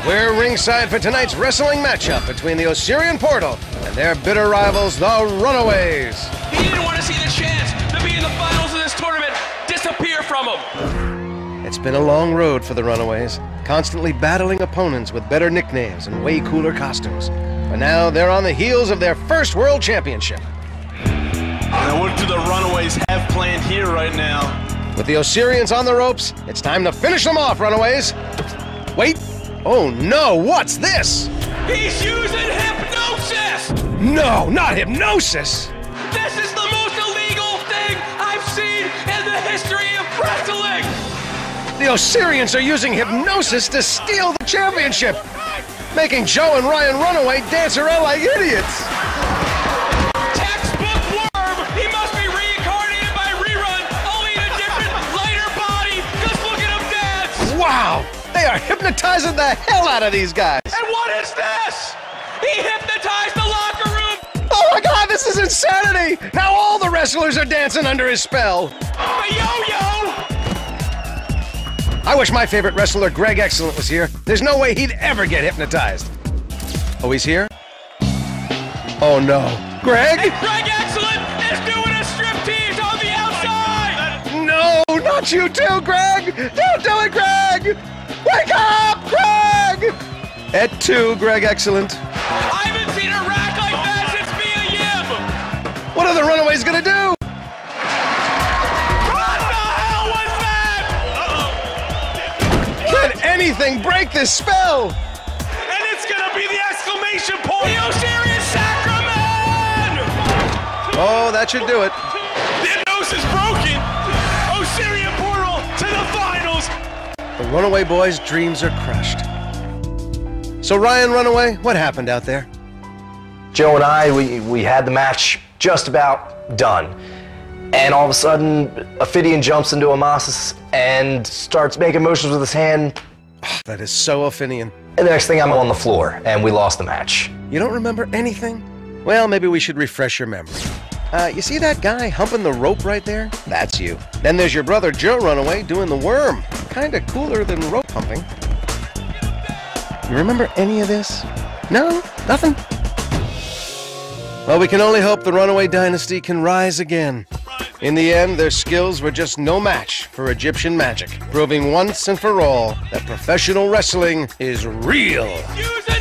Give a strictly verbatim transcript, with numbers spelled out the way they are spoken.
We're ringside for tonight's wrestling matchup between the Osirian Portal and their bitter rivals, the Runaways. He didn't want to see the chance to be in the finals of this tournament disappear from him. It's been a long road for the Runaways, constantly battling opponents with better nicknames and way cooler costumes. But now they're on the heels of their first World Championship. Now what do the Runaways have planned here right now? With the Osirians on the ropes, it's time to finish them off, Runaways. Wait. Oh no, what's this? He's using hypnosis! No, not hypnosis! This is the most illegal thing I've seen in the history of wrestling! The Osirians are using hypnosis to steal the championship, making Joe and Ryan Runaway dance around like idiots. Textbook worm! He must be reincarnated by rerun, only in a different, lighter body. Just look at him dance! Wow! They are hypnotizing the hell out of these guys! And what is this? He hypnotized the locker room! Oh my god, this is insanity! Now all the wrestlers are dancing under his spell! A yo-yo! I wish my favorite wrestler, Greg Excellent, was here. There's no way he'd ever get hypnotized. Oh, he's here? Oh no. Greg? And Greg Excellent is doing a striptease on the outside! No, not you too, Greg! Don't do it, Greg! Wake up, Greg! At two, Greg Excellent. I haven't seen a rack like that since Mia Yim! What are the Runaways gonna do? What the hell was that? Can anything break this spell? And it's gonna be the exclamation point! The Osirian Sacrament! Oh, that should do it. The hypnosis broken! Osirian Portal to the finals! The Runaway boys' dreams are crushed. So Ryan Runaway, what happened out there? Joe and I, we, we had the match just about done. And all of a sudden, Ophidian jumps into Amasis and starts making motions with his hand. That is so Ophinian. And the next thing, I'm on the floor, and we lost the match. You don't remember anything? Well, maybe we should refresh your memory. Uh, you see that guy humping the rope right there? That's you. Then there's your brother Joe Runaway doing the worm. Kinda cooler than rope humping. You remember any of this? No? Nothing? Well, we can only hope the Runaway dynasty can rise again. In the end, their skills were just no match for Egyptian magic, proving once and for all that professional wrestling is real. Use it!